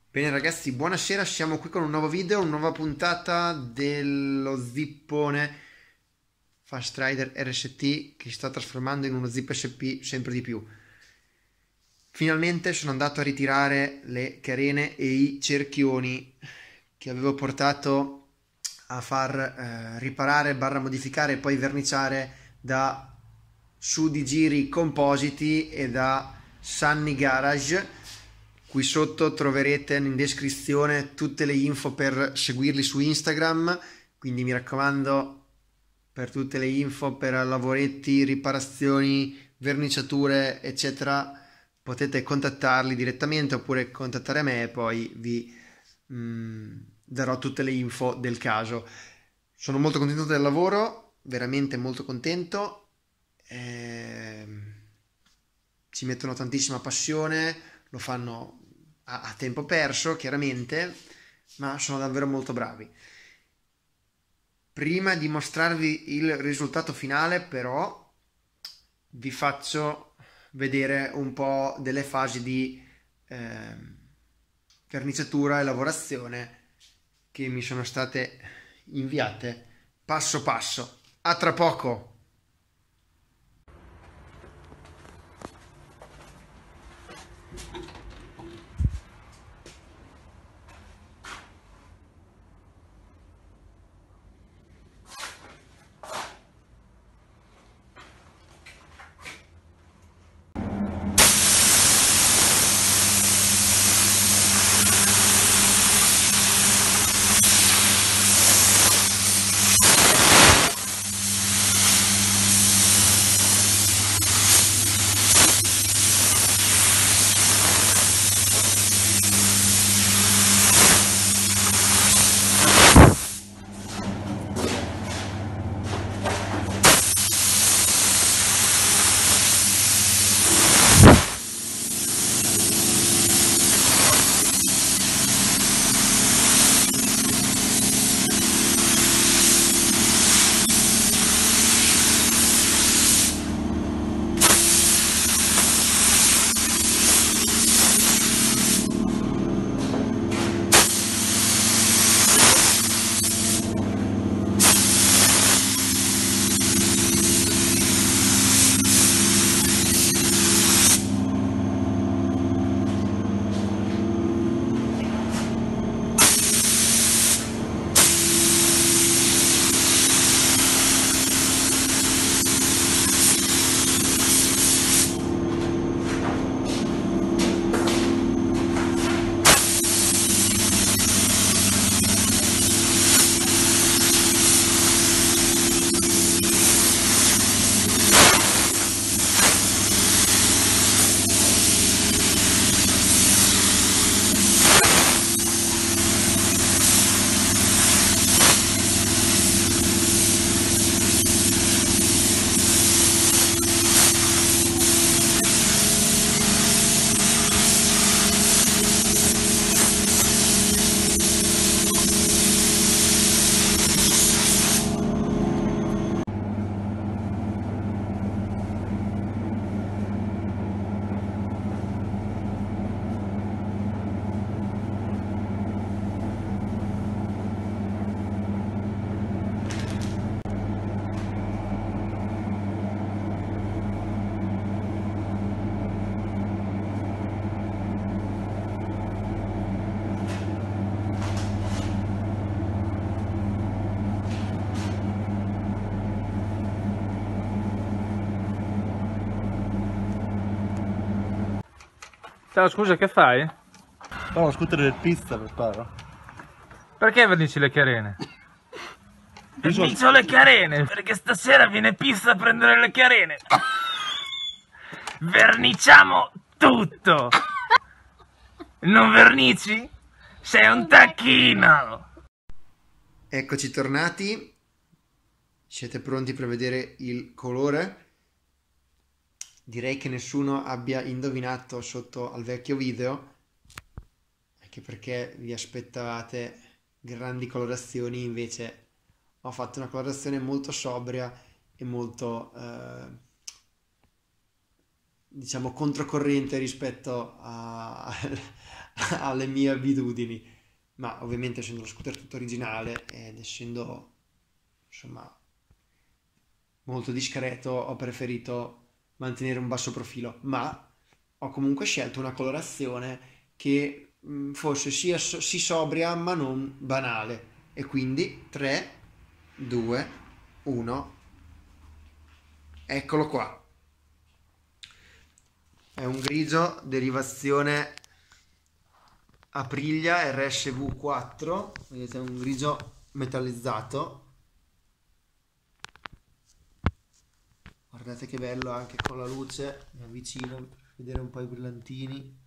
Bene ragazzi, buonasera, siamo qui con un nuovo video, una nuova puntata dello zippone Fast Rider RST che si sta trasformando in uno zip SP sempre di più. Finalmente sono andato a ritirare le carene e i cerchioni che avevo portato a far riparare, barra modificare e poi verniciare da Su di Giri Compositi e da Sunny Garage. Qui sotto troverete in descrizione tutte le info per seguirli su Instagram, quindi mi raccomando, per tutte le info per lavoretti, riparazioni, verniciature eccetera potete contattarli direttamente oppure contattare me e poi vi darò tutte le info del caso. Sono molto contento del lavoro, veramente molto contento. Ci mettono tantissima passione, lo fanno a tempo perso chiaramente, ma sono davvero molto bravi. Prima di mostrarvi il risultato finale però vi faccio vedere un po' delle fasi di verniciatura e lavorazione che mi sono state inviate passo passo. A tra poco! Ciao, scusa, che fai? No, lo scooter del pizza preparo. Perché vernici le carene? Io sono- Vernicio le carene, perché stasera viene Pizza a prendere le carene. Verniciamo tutto. Non vernici? Sei un tacchino. Eccoci tornati. Siete pronti per vedere il colore? Direi che nessuno abbia indovinato sotto al vecchio video, anche perché vi aspettavate grandi colorazioni, invece ho fatto una colorazione molto sobria e molto diciamo controcorrente rispetto alle mie abitudini, ma ovviamente essendo lo scooter tutto originale ed essendo insomma molto discreto ho preferito mantenere un basso profilo, ma ho comunque scelto una colorazione che fosse sì sobria ma non banale, e quindi 3, 2, 1, eccolo qua. È un grigio derivazione Aprilia RSV4, vedete, è un grigio metallizzato. Guardate che bello anche con la luce, mi avvicino per vedere un po' i brillantini.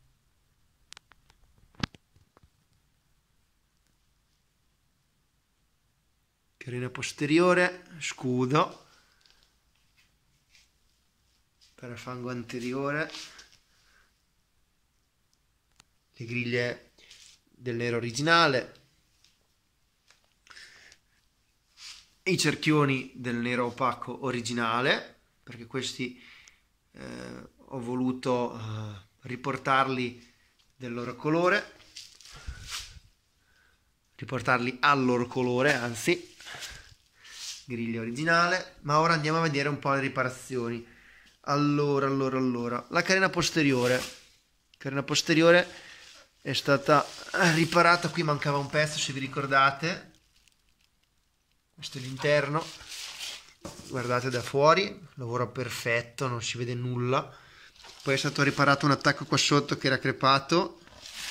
Carena posteriore, scudo, parafango anteriore, le griglie del nero originale, i cerchioni del nero opaco originale, perché questi ho voluto riportarli del loro colore, riportarli al loro colore, anzi, griglia originale. Ma ora andiamo a vedere un po' le riparazioni. Allora, la carena posteriore è stata riparata, qui mancava un pezzo se vi ricordate, questo è l'interno, guardate da fuori, lavoro perfetto, non si vede nulla. Poi è stato riparato un attacco qua sotto che era crepato,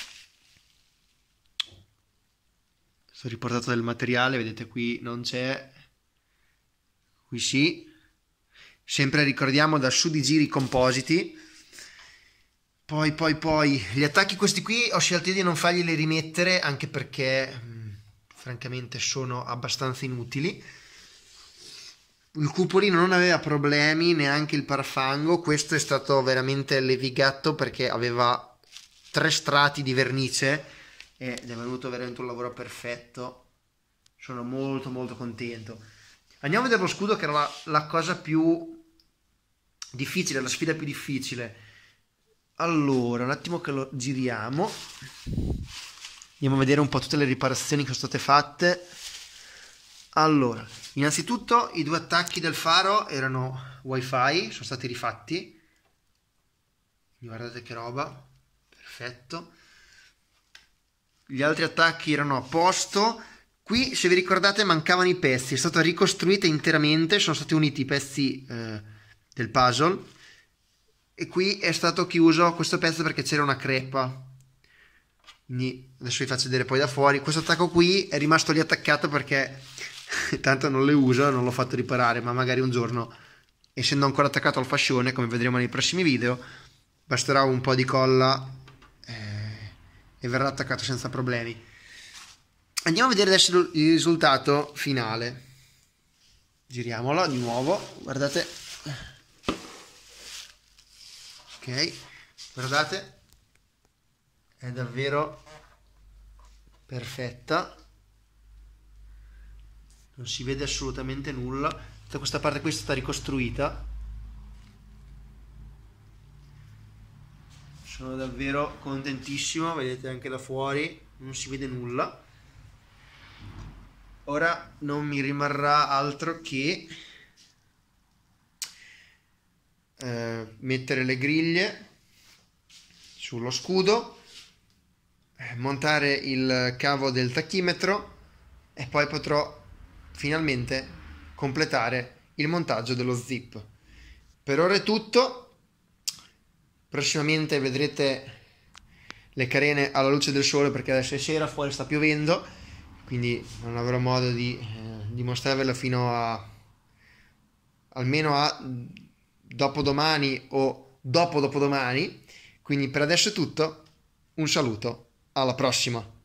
sono riportato del materiale, vedete qui non c'è, qui sì, sempre ricordiamo da Su di Giri Compositi. Poi gli attacchi questi qui ho scelto di non farglieli rimettere, anche perché francamente sono abbastanza inutili. Il cupolino non aveva problemi, neanche il parafango, questo è stato veramente levigato perché aveva 3 strati di vernice ed è venuto veramente un lavoro perfetto, sono molto contento. Andiamo a vedere lo scudo, che era la cosa più difficile, la sfida più difficile. Allora, un attimo che lo giriamo, andiamo a vedere un po' tutte le riparazioni che sono state fatte. Allora, innanzitutto i 2 attacchi del faro erano wifi, sono stati rifatti, guardate che roba, perfetto. Gli altri attacchi erano a posto. Qui, se vi ricordate, mancavano i pezzi, è stata ricostruita interamente, sono stati uniti i pezzi del puzzle, e qui è stato chiuso questo pezzo perché c'era una crepa. Quindi adesso vi faccio vedere poi da fuori. Questo attacco qui è rimasto lì attaccato perché tanto non le uso, non l'ho fatto riparare, ma magari un giorno, essendo ancora attaccato al fascione, come vedremo nei prossimi video, basterà un po' di colla e verrà attaccato senza problemi. Andiamo a vedere adesso il risultato finale. Giriamolo di nuovo, guardate. Ok, guardate, è davvero perfetta, non si vede assolutamente nulla. Tutta questa parte qui è stata ricostruita, sono davvero contentissimo, vedete anche da fuori non si vede nulla. Ora non mi rimarrà altro che mettere le griglie sullo scudo, montare il cavo del tachimetro e poi potrò finalmente completare il montaggio dello zip. Per ora è tutto, prossimamente vedrete le carene alla luce del sole perché adesso è sera, fuori sta piovendo, quindi non avrò modo di mostrarvela fino a almeno a dopodomani o dopodomani. Quindi per adesso è tutto, un saluto, alla prossima.